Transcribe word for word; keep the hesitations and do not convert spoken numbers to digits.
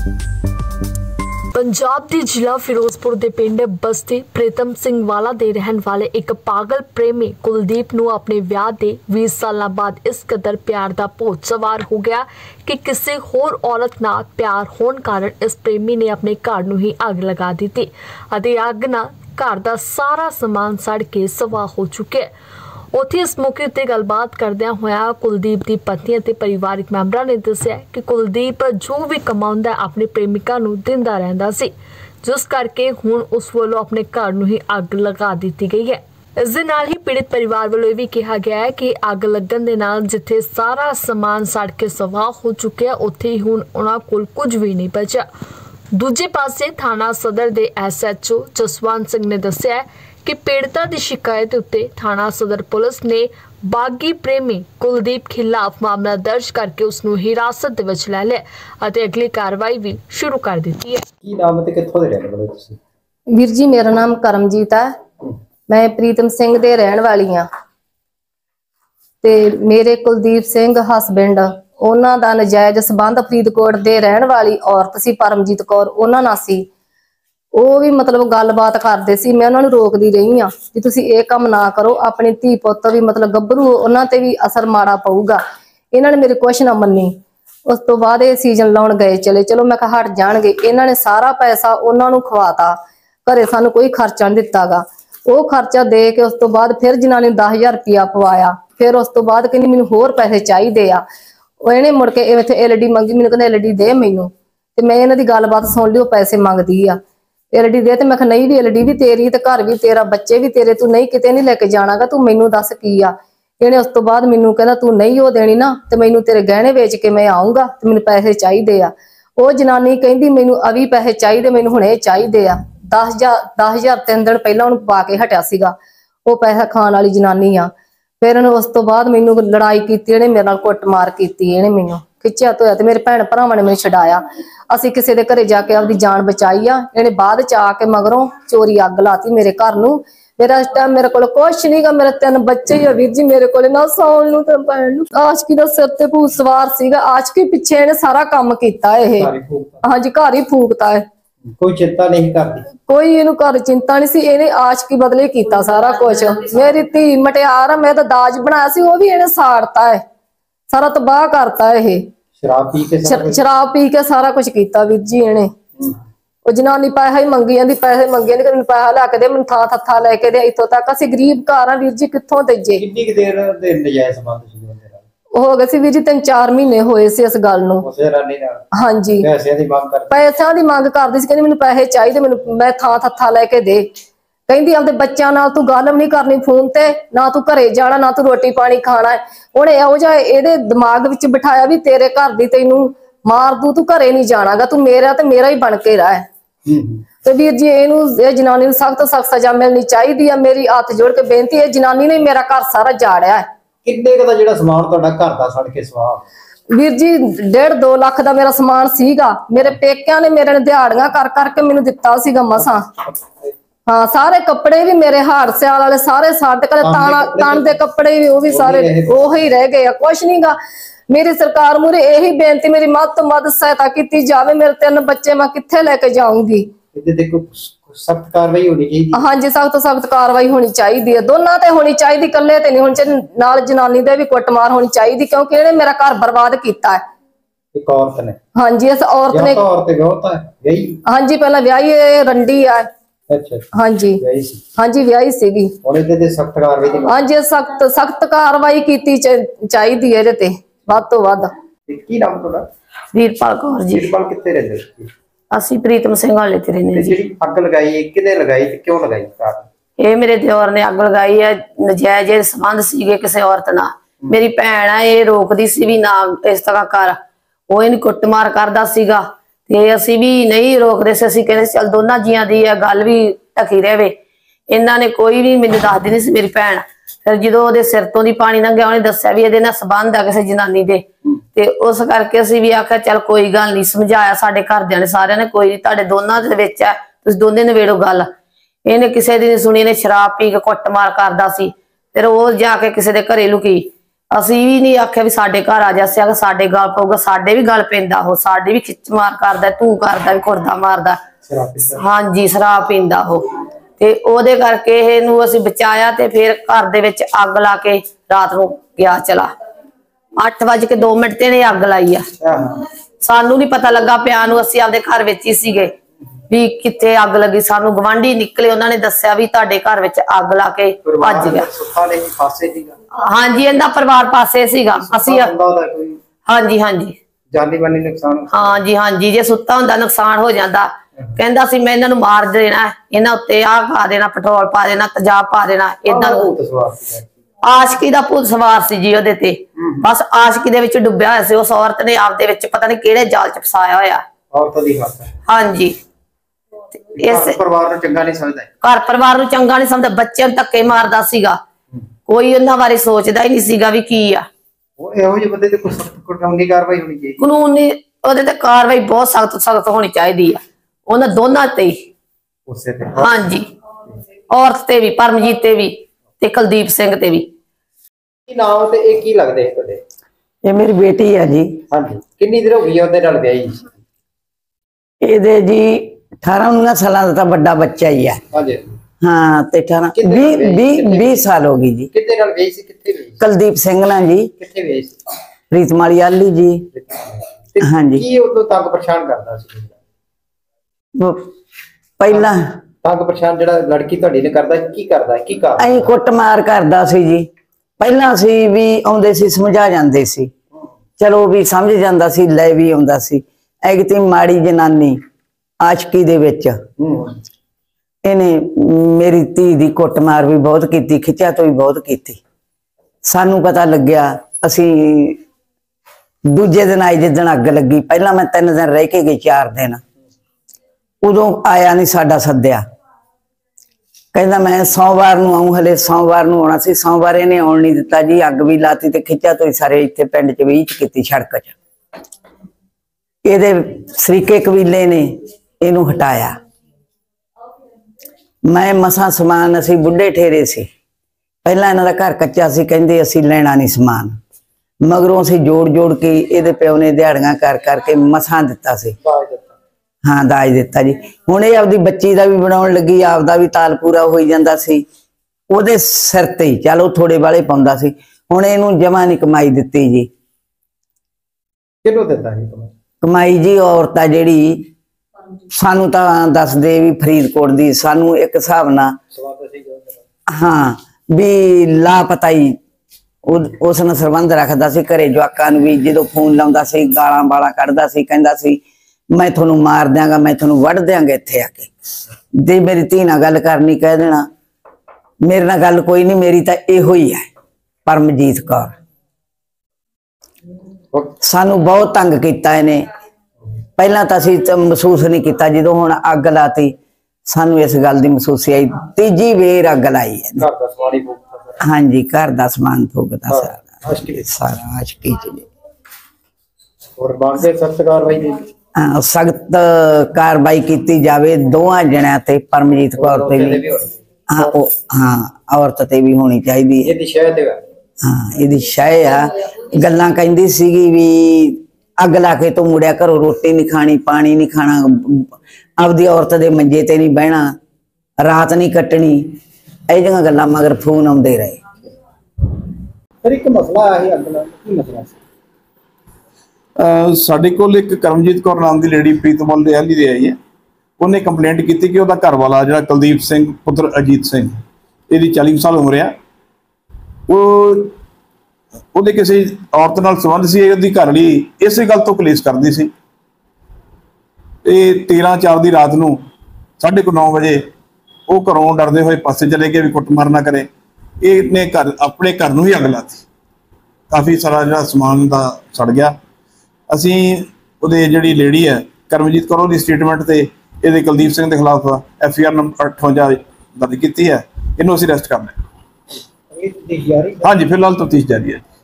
पंजाब के जिला फिरोजपुर के पिंड बस्ती प्रीतम सिंह वाला दे रहन वाले एक पागल प्रेमी कुलदीप नूं अपने विआह दे बीस साल बाद इस कदर प्यार दा भूत सवार हो गया कि किसी होर औरत नाल प्यार होने कारण इस प्रेमी ने अपने घर नूं ही अग लगा दी थी। अग नाल घर दा सारा समान सड़ के सवाह हो चुके है। उत्थे इस मौके उत्ते गलबात करदियां होया कुलदीप की पत्नी ते परिवारिक मैंबरां ने दस्सिया कि कुलदीप जो भी कमाउंदा अपनी प्रेमिका नूं दिंदा रहिंदा सी, जिस करके हुण उस वल्लों अपने घर नूं ही अग लगा दित्ती गई है। इस दे नाल ही पीड़ित परिवार वालों भी कहा गया है कि अग लगन दे नाल जिथे सारा समान सड़ के सवाह हो चुके उत्थे ही हुण उन्हां कोल कुछ भी नहीं बचा। दूजे पासे थाना सदर दे S H O Jaswant Singh ने दस्सिया कि पीड़िता की शिकायत उत्ते थाना सदर पुलिस ने बागी प्रेमी कुलदीप खिलाफ मामला दर्ज करके उसनूं हिरासत विच लै लिया अते अगली कार्रवाई भी शुरू कर दी है। की नाम ते कित्थों दे रहने वाले तुसीं? वीर जी मेरा नाम करमजीत है, मैं प्रीतम सिंह दे रहन वाली हाँ ते मेरे कुलदीप सिंह हसबैंड उन्हां दा नजायज संबंध फरीदकोट दे रहन वाली औरत सी परमजीत कौर उन्हां नाल सी। ਉਹ ਵੀ ਮਤਲਬ ਗੱਲਬਾਤ ਕਰਦੇ ਸੀ, मैं उन्होंने रोकदी रही हाँ कि तुसी ये काम ना करो, अपनी धी पुत भी मतलब गभरू उन्हां ते भी असर माड़ा पऊगा। इन्हां ने मेरी कुछ ना मन्नी। उस तो बाद ये सीजन लाउण गए चले, चलो मैं कहा हट जाणगे। इन्हां ने सारा पैसा उन्हां नूं खवाता, घरे सानूं कोई खर्चा नहीं दित्तागा। वो खर्चा दे के उस तो बाद फिर जनानी दस हजार रुपया पवाया, फिर उस तो बाद कहंदी मैनूं होर पैसे चाहीदे आ। इहने मुड़ के इत्थे एल डी मंगी, मैनूं कहंदे एल डी दे मैनूं, ते मैं इन्हां दी गलबात सुण लई, पैसे मंगदी आ एल डी दे। ते मैं नहीं भी एल डी भी तेरी ते घर भी तेरा, बच्चे भी तेरे, तू नहीं किते नहीं लेके जाणागा, तू मैनू दस की आ। इहने उस तो बाद मैनू कहंदा तू नहीं हो देनी ना ते मैनू तेरे गहने बेच के मैं आऊँगा ते मैनू पैसे चाहिए आ। वो जनानी कहंदी मैनू अभी पैसे चाहिए, मैनू हुणे चाहिए आ। दस हजार दस हजार तीन दिन पहला उहनूं पा के हटिया सीगा, वो पैसा खाण वाली जनानी आ। फिर उस तो बाद मैनू लड़ाई कीती, इहने मेरे नाल कुੱਟਮਾਰ कीती, इहने मैनू खिच्चिया धोया ते मेरे भैण भरावां ने मैनू छडाया। असीं किसी दे घरे जाके आपदी जान बचाई आ। इहने बाद च आके मगरों चोरी अग लाती मेरे घर नूं। मेरा इस टाइम मेरे कोल कुछ नहीं गा, मेरे तीन बच्चे ही वीर जी मेरे कोल ना सौण नूं ते पैण नूं। आशकी दा सिर ते भूत सवार सीगा, आशकी पिछे इहने सारा काम कीता। इह हां जी घर ही फूकता है, कोई चिंता नहीं करदी, कोई इहनूं घर चिंता नहीं सी। इहने आशकी बदले कीता सारा कुछ। मेरी धी मटियार आ, मैं तां दाज बनाया सी, वो भी इहने साड़ता है, सारा तबाह करता है। इह शराब पी के शराब पी के सारा कुछ किया वीर जी इहने। वो जनानी पैसा ही मंगी जांदी, पैसे मंगे नहीं, पैसा लैके दे, मैनूं थां थत्था लैके दे। इत्थों तक असीं गरीब घर आ वीर जी, कित्थों देजे। कितनी देर दे नजायज संबंध सी उहदे नाल? हो गए सी वीर जी तीन चार महीने होए सी इस गल नूं। उस जनानी नाल हां जी पैसिਆਂ ਦੀ ਮੰਗ ਕਰਦੀ, पैसिਆਂ दी मंग करदी सी, कहंदी मैनूं पैसे चाहिए, मैनूं मैं थां थत्था लैके दे। कहंदी आपदे बच्चों नाल तू गल भी नहीं करनी फोन ते, ना तू घरे जाना, ना तू रोटी पानी खाना है। हुण इहो जिहा इहदे दिमाग विच बिठाया भी तेरे घर दी तैनूं मार दू, तू घरे नहीं जाणागा, तू मेरा ते मेरा ही बन के रह। ते वीर जी इहनूं इह जनानी नूं सख्त सख्त सजा मिलनी चाहिदी है। मेरी हत्थ जोड़ के बेनती है, जनानी ने मेरा घर सारा जाड़िया है। किन्ने क दा जिहड़ा समान तुहाडा घर दा सड़ के सवाह? वीर जी डेढ़ दो लाख दा मेरा समान सीगा। मेरे पेकिਆਂ ने मेरे ने दिहाड़ियां कर करके मैनूं दित्ता सीगा मसां। हाँ सारे कपड़े भी मेरे हाड़ सियाल वाले सारे साढ़े कल ताना तन दे कपड़े भी वो भी सारे ओही रह गए, कुछ नहीं गा। मेरी सरकार मूरे यही बेनती, मेरी मद तो मद सहायता की जावे। मेरे तीन बच्चे मैं कित्थे लेके जाऊंगी? सख्त कार्रवाई होनी चाहिए। हाँ जी सख्त सख्त कार्रवाई होनी चाहिए, दोनों ते होनी चाहिए, कल्ले ते नहीं होनी चाहिए। नाल जनानी दे भी कुੱਟਮਾਰ होनी चाहिए, क्योंकि इहने मेरा घर बर्बाद किया है। एक औरत ने? हाँ जी इस औरत ने। हाँ जी पहला व्याही रंडी है। अच्छा हाँ जी हाँ जी व्याही सीगी। सख्त कार्रवाई हाँ जी सख्त सख्त कार्रवाई की चाहिए इहदे ते वध तो वध। की नाम तुहाडा? वीरपाल कौर जी। वीरपाल कित्थे रहिंदे हो? ਅਸੀਂ प्रीतम सिंह वाले ते रहने जी। अग लगाई किने लगाई ते क्यों लगाई? ये मेरे दियोर ने अग लगाई है, नजायज संबंध सीगे किसी औरत नाल। मेरी भैन है ये रोकदी सी भी ना इस तरह कर, वो इहनूं कुੱਟਮਾਰ करदा सीगा ते असीं भी नहीं रोकदे सी। असीं कहंदे चल दोनों जियां दी है गल भी ढकी रहे। इन्हां ने कोई भी मैनूं दसदी नहीं सी मेरी भैन। फिर जो ਉਹਦੇ सिर तो दी पानी लंघिया उहने दस्सिया भी ਇਹਦੇ ਨਾਲ संबंध है किसी जनानी दे, ते उस करके असीं भी आख्या चल कोई गल नहीं। समझाया साडे घरदियां ने सारियां ने, कोई नहीं तुहाडे दोनां दे विच है, तुसीं दोने नवेड़ो गल। इहने किसी दी नहीं सुनी, इहने शराब पी के कुੱਟਮਾਰ करदा सी। फिर वो जाके किसी दे घरे लुकी। ਅਸੀਂ ਵੀ ਨਹੀਂ ਆਖਿਆ ਵੀ ਸਾਡੇ ਘਰ ਆ ਜਾ ਸਿਆ ਸਾਡੇ ਗੱਲ ਪਊਗਾ, ਸਾਡੇ ਵੀ ਗੱਲ ਪੈਂਦਾ ਉਹ, ਸਾਡੇ ਵੀ ਖਿੱਚ ਮਾਰ ਕਰਦਾ, ਤੂੰ ਕਰਦਾ ਵੀ ਖੁਰਦਾ ਮਾਰਦਾ। ਹਾਂਜੀ ਸ਼ਰਾਬ ਪੀਂਦਾ ਉਹ, ਤੇ ਉਹਦੇ ਕਰਕੇ ਇਹਨੂੰ ਅਸੀਂ ਬਚਾਇਆ ਤੇ ਫਿਰ ਘਰ ਦੇ ਵਿੱਚ ਅੱਗ ਲਾ ਕੇ ਰਾਤ ਨੂੰ ਗਿਆ ਚਲਾ। ਅੱਠ ਵੱਜ ਕੇ ਦੋ ਮਿੰਟ ਤੇ ਨੇ ਅੱਗ ਲਾਈ ਆ, ਸਾਨੂੰ ਨਹੀਂ ਪਤਾ ਲੱਗਾ ਪਿਆ ਨੂੰ, ਅਸੀਂ ਆਪਦੇ ਘਰ ਵਿੱਚ ਹੀ ਸੀਗੇ ਵੀ ਕਿੱਥੇ ਅੱਗ ਲੱਗੀ। ਸਾਨੂੰ ਗਵਾਂਢੀ ਨਿਕਲੇ, ਉਹਨਾਂ ਨੇ ਦੱਸਿਆ ਵੀ ਤੁਹਾਡੇ ਘਰ ਵਿੱਚ ਅੱਗ ਲਾ ਕੇ ਭੱਜ ਗਿਆ। ਹਾਂਜੀ ਇਹਦਾ ਪਰਿਵਾਰ ਪਾਸੇ ਸੀਗਾ। ਅਸੀਂ ਹਾਂਜੀ ਹਾਂਜੀ ਜਾਨੀ ਮਾਨੀ ਨੁਕਸਾਨ, ਹਾਂਜੀ ਹਾਂਜੀ ਜੇ ਸੁੱਤਾ ਹੁੰਦਾ ਨੁਕਸਾਨ ਹੋ ਜਾਂਦਾ। ਕਹਿੰਦਾ ਸੀ ਮੈਂ ਇਹਨਾਂ ਨੂੰ ਮਾਰ ਦੇਣਾ, ਇਹਨਾਂ ਉੱਤੇ ਆਹ ਪਾ ਦੇਣਾ, ਪੈਟਰੋਲ ਪਾ ਦੇਣਾ, ਤੇਜ਼ਾਬ ਪਾ ਦੇਣਾ। ਏਦਾਂ ਆਸ਼ਕੀ ਦਾ ਭੂਤ ਸਵਾਰ ਸੀ ਜੀ ਉਹਦੇ ਤੇ, ਬਸ ਆਸ਼ਕੀ ਦੇ ਵਿੱਚ ਡੁੱਬਿਆ ਹੋਇਆ ਸੀ। ਉਸ ਔਰਤ ਨੇ ਆਪਦੇ ਵਿੱਚ ਪਤਾ ਨਹੀਂ ਕਿਹੜੇ ਜਾਲ ਚ ਫਸਾਇਆ ਹੋਇਆ ਔਰਤ ਦੀ ਹੱਥ। ਹਾਂਜੀ ਇਸ ਪਰਿਵਾਰ ਨੂੰ ਚੰਗਾ ਨਹੀਂ ਸਮਝਦਾ, ਘਰ ਪਰਿਵਾਰ ਨੂੰ ਚੰਗਾ ਨਹੀਂ ਸਮਝਦਾ, ਬੱਚਿਆਂ ਨੂੰ ਧੱਕੇ ਮਾਰਦਾ ਸੀਗਾ, ਕੋਈ ਉਹਨਾਂ ਬਾਰੇ ਸੋਚਦਾ ਹੀ ਨਹੀਂ ਸੀਗਾ ਵੀ ਕੀ ਆ। ਉਹ ਇਹੋ ਜਿਹੇ ਬੰਦੇ ਤੇ ਕੋਈ ਸਖਤ ਕਾਨੂੰਨੀ ਕਾਰਵਾਈ ਹੋਣੀ ਚਾਹੀਦੀ, ਕਾਨੂੰਨੀ ਉਹਦੇ ਤੇ ਕਾਰਵਾਈ ਬਹੁਤ ਸਖਤ ਸਖਤ ਹੋਣੀ ਚਾਹੀਦੀ ਆ ਉਹਨਾਂ ਦੋਨਾਂ ਤੇ ਹੀ। ਉਸੇ ਤੇ ਹਾਂਜੀ ਔਰਤ ਤੇ ਵੀ, ਪਰਮਜੀਤ ਤੇ ਵੀ ਤੇ ਕੁਲਦੀਪ ਸਿੰਘ ਤੇ ਵੀ। ਕੀ ਨਾਮ ਤੇ ਇਹ ਕੀ ਲੱਗਦੇ ਤੁਹਾਡੇ? ਇਹ ਮੇਰੀ ਬੇਟੀ ਹੈ ਜੀ। ਹਾਂਜੀ ਕਿੰਨੀ ਦੇਰ ਹੋ ਗਈ ਉਹਦੇ ਨਾਲ ਵਿਆਹੀ? ਇਹਦੇ ਜੀ ਅਠਾਰਾਂ ਉन्नीस ਸਾਲਾਂ ਦਾ ਤਾਂ ਵੱਡਾ ਬੱਚਾ ਹੀ ਹੈ। ਹਾਂਜੀ ਹਾਂ ਤੇ ਅਠਾਰਾਂ ਵੀਹ ਵੀਹ ਸਾਲ ਹੋ ਗਈ ਜੀ। ਕਿੱਥੇ ਨਾਲ ਵਿਆਹੀ ਸੀ? ਕਿੱਥੇ ਵਿਆਹੀ? ਕੁਲਦੀਪ ਸਿੰਘ ਨਾਲ ਜੀ। ਕਿੱਥੇ ਵਿਆਹੀ ਸੀ? ਪ੍ਰੀਤਮ ਵਾਲੀ ਆਲੀ ਜੀ। ਹਾਂਜੀ ਕੀ ਉਦੋਂ ਤੰਗ ਪਰੇਸ਼ਾਨ ਕਰਦਾ ਸੀ? ਪਹਿਲਾਂ ਤੰਗ ਪਰੇਸ਼ਾਨ ਜਿਹੜਾ ਲੜਕੀ ਤੁਹਾਡੀ ਨੇ ਕਰਦਾ ਕੀ ਕਰਦਾ ਕੀ ਕਰਦਾ? ਅਸੀਂ ਕੁੱਟਮਾਰ ਕਰਦਾ ਸੀ ਜੀ। ਪਹਿਲਾਂ ਸੀ ਵੀ ਆਉਂਦੇ ਸੀ ਸਮਝਾ ਜਾਂਦੇ ਸੀ, ਚਲੋ ਵੀ ਸਮਝ ਜਾਂਦਾ ਸੀ, ਲੈ ਵੀ ਆਉਂਦਾ ਸੀ। ਐਗਤੀ ਮਾੜੀ ਜਨਾਨੀ ਆਸ਼ਕੀ ਦੇ ਵਿੱਚ ਇਹਨੇ ਮੇਰੀ ਧੀ ਦੀ ਕੁੱਟਮਾਰ ਵੀ ਬਹੁਤ ਕੀਤੀ, ਖਿੱਚਿਆ ਤੋਂ ਵੀ ਬਹੁਤ ਕੀਤੀ। ਸਾਨੂੰ ਪਤਾ ਲੱਗਿਆ, ਅਸੀਂ ਦੂਜੇ ਦਿਨ ਆਏ ਜਿੱਦਣ ਅੱਗ ਲੱਗੀ। ਪਹਿਲਾਂ ਮੈਂ ਤਿੰਨ ਦਿਨ ਰਹਿ ਕੇ ਗਈ, ਚਾਰ ਦਿਨ, ਉਦੋਂ ਆਇਆ ਨਹੀਂ ਸਾਡਾ ਸੱਦਿਆ। ਕਹਿੰਦਾ ਮੈਂ ਸੋਮਵਾਰ ਨੂੰ ਆऊं, ਹਲੇ ਸੋਮਵਾਰ ਨੂੰ ਆਉਣਾ ਸੀ, ਸੋਮਵਾਰ ਇਹਨੇ ਆਉਣ ਨਹੀਂ ਦਿੱਤਾ ਜੀ। ਅੱਗ ਵੀ ਲਾਤੀ ਤੇ ਖਿੱਚਿਆ ਤੋਂ ਸਾਰੇ ਇੱਥੇ ਪਿੰਡ ਚ ਵੀ ਕੀਤੀ, ਸੜਕ ਚ। ਇਹਦੇ ਸਰੀਕੇ ਕਬੀਲੇ ਨੇ ਇਹਨੂੰ ਹਟਾਇਆ। ਮੈਂ ਮਸਾਂ ਸਮਾਨ, ਅਸੀਂ ਬੁੱਢੇ ਠੇਰੇ ਸੀ, ਪਹਿਲਾਂ ਇਹਨਾਂ ਦਾ ਘਰ ਕੱਚਾ ਸੀ, ਕਹਿੰਦੇ ਅਸੀਂ ਲੈਣਾ ਨਹੀਂ ਸਮਾਨ। ਮਗਰੋਂ ਅਸੀਂ ਜੋੜ ਜੋੜ ਕੇ ਇਹਦੇ ਪਿਓ ਨੇ ਦਿਹਾੜੀਆਂ ਕਰ ਕਰਕੇ ਮਸਾਂ ਦਿੱਤਾ ਸੀ। ਹਾਂ ਦਾਜ ਦਿੱਤਾ ਜੀ। ਹੁਣ ਇਹ ਆਪਦੀ ਬੱਚੀ ਦਾ ਵੀ ਬਣਾਉਣ ਲੱਗੀ, ਆਪਦਾ ਵੀ ਤਾਲ ਪੂਰਾ ਹੋਈ ਜਾਂਦਾ ਸੀ ਉਹਦੇ ਸਿਰ ਤੇ ਹੀ। ਚਲੋ ਥੋੜੇ ਵਾਲੇ ਪਾਉਂਦਾ ਸੀ, ਹੁਣ ਇਹਨੂੰ ਜਮਾ ਨਹੀਂ ਕਮਾਈ ਦਿੱਤੀ ਜੀ। ਕਿਹਨੂੰ ਦਿੱਤਾ ਜੀ ਕਮਾਈ? ਜੀ ਔਰਤ ਆ ਜਿਹੜੀ, ਸਾਨੂੰ ਤਾਂ ਦੱਸਦੇ ਵੀ ਫਰੀਦਕੋਟ ਦੀ, ਸਾਨੂੰ ਇੱਕ ਹਿਸਾਬ ਨਾਲ ਹਾਂ ਵੀ ਲਾਪਤਾ ਹੀ ਉਸ ਨਾਲ ਸੰਬੰਧ ਰੱਖਦਾ ਸੀ। ਘਰੇ ਜਵਾਕਾਂ ਨੂੰ ਵੀ ਜਦੋਂ ਫੋਨ ਲਾਉਂਦਾ ਸੀ ਗਾਲਾਂ ਵਾਲਾ ਕੱਢਦਾ ਸੀ, ਕਹਿੰਦਾ ਸੀ ਮੈਂ ਤੁਹਾਨੂੰ ਮਾਰ ਦਿਆਂਗਾ, ਮੈਂ ਤੁਹਾਨੂੰ ਵੱਢ ਦਿਆਂਗਾ ਇੱਥੇ ਆ ਕੇ। ਜੇ ਮੇਰੀ ਧੀ ਨਾਲ ਗੱਲ ਕਰਨੀ ਕਹਿ ਦੇਣਾ, ਮੇਰੇ ਨਾਲ ਗੱਲ ਕੋਈ ਨਹੀਂ, ਮੇਰੀ ਤਾਂ ਇਹੋ ਹੀ ਹੈ ਪਰਮਜੀਤ ਕੌਰ। ਸਾਨੂੰ ਬਹੁਤ ਤੰਗ ਕੀਤਾ ਇਹਨੇ। ਪਹਿਲਾਂ ਤਾਂ ਅਸੀਂ ਮਹਿਸੂਸ ਨਹੀਂ ਕੀਤਾ, ਜਦੋਂ ਹੁਣ ਅੱਗ ਲਾਤੀ ਸਾਨੂੰ ਇਸ ਗੱਲ ਦੀ ਮਹਿਸੂਸ ਆਈ। ਤੀਜੀ ਵੇਰ ਅੱਗ ਲਾਈ ਹੈ। ਹਾਂਜੀ ਘਰ ਦਾ ਸਮਾਨ ਫੂਕਦਾ ਸਾਰਾ, ਸਾਰਾ ਆਸ਼ਕੀ ਚ। ਹੋਰ ਬਣਦੇ ਸਖਤ ਕਾਰਵਾਈ ਦੀ? ਹਾਂ ਸਖਤ ਕਾਰਵਾਈ ਕੀਤੀ ਜਾਵੇ ਦੋਵਾਂ ਜਣਿਆਂ ਤੇ, ਪਰਮਜੀਤ ਕੌਰ ਤੇ ਵੀ, ਹਾਂ ਉਹ ਹਾਂ ਔਰਤ ਤੇ ਵੀ ਹੋਣੀ ਚਾਹੀਦੀ ਹੈ। ਇਹਦੀ ਸ਼ਾਇਦ ਹਾਂ ਇਹਦੀ ਸ਼ਾਇ ਆ। ਗੱਲਾਂ ਕਹਿੰਦੀ ਸੀਗੀ ਵੀ ਅੱਗ ਲਾ ਕੇ ਤੂੰ ਮੁੜਿਆ ਘਰੋਂ, ਰੋਟੀ ਨਹੀਂ ਖਾਣੀ, ਪਾਣੀ ਨਹੀਂ ਖਾਣਾ, ਆਪਦੀ ਔਰਤ ਦੇ ਮੰਜੇ ਤੇ ਨਹੀਂ ਬਹਿਣਾ, ਰਾਤ ਨਹੀਂ ਕੱਟਣੀ, ਇਹ ਜਿਹੀਆਂ ਗੱਲਾਂ ਮਗਰ ਫੋਨ ਆਉਂਦੇ ਰਹੇ। ਫਿਰ ਇੱਕ ਮਸਲਾ ਆਇਆ ਅੱਗ ਨਾਲ, ਕੀ ਮਸਲਾ ਸੀ? ਸਾਡੇ ਕੋਲ ਇੱਕ ਕਰਮਜੀਤ ਕੌਰ ਨਾਮ ਦੀ ਲੇਡੀ ਪ੍ਰੀਤਮਲ ਦੇ ਆਲੀ ਦੇ ਆਈ ਹੈ। ਉਹਨੇ ਕੰਪਲੇਂਟ ਕੀਤੀ ਕਿ ਉਹਦਾ ਘਰ ਵਾਲਾ ਜਿਹੜਾ ਕੁਲਦੀਪ ਸਿੰਘ ਪੁੱਤਰ ਅਜੀਤ ਸਿੰਘ, ਇਹਦੀ ਚਾਲੀ ਸਾਲ ਉਮਰ ਆ, ਉਹ ਉਹਦੇ ਕਿਸੇ ਔਰਤ ਨਾਲ ਸੰਬੰਧ ਸੀ। ਉਹਦੀ ਘਰਵਾਲੀ ਇਸੇ ਗੱਲ ਤੋਂ ਕਲੇਸ਼ ਕਰਦੀ ਸੀ। ਇਹ ਤੇਰਾਂ ਚਾਰ ਦੀ ਰਾਤ ਨੂੰ ਸਾਢੇ ਕੁ ਨੌ ਵਜੇ ਉਹ ਘਰੋਂ ਡਰਦੇ ਹੋਏ ਪਾਸੇ ਚਲੇ ਗਏ ਵੀ ਕੁੱਟਮਾਰ ਨਾ ਕਰੇ। ਇਹਨੇ ਘਰ ਆਪਣੇ ਘਰ ਨੂੰ ਹੀ ਅੱਗ ਲਾਤੀ, ਕਾਫੀ ਸਾਰਾ ਜਿਹੜਾ ਸਮਾਨ ਦਾ ਸੜ ਗਿਆ। ਅਸੀਂ ਉਹਦੇ ਜਿਹੜੀ ਲੇਡੀ ਹੈ ਕਰਮਜੀਤ ਕੌਰ, ਉਹਦੀ ਸਟੇਟਮੈਂਟ ਤੇ ਇਹਦੇ ਕੁਲਦੀਪ ਸਿੰਘ ਦੇ ਖਿਲਾਫ ਐਫ ਆਈ ਆਰ ਨੰਬਰ ਅਠਵੰਜਾ ਦਰਜ ਕੀਤੀ ਹੈ। ਇਹਨੂੰ ਅਸੀਂ ਅਰੈਸਟ ਕਰ ਲਿਆ। ਹਾਂਜੀ ਫਿਲਹਾਲ ਤਫਤੀਸ਼ ਜਾਰੀ ਹੈ।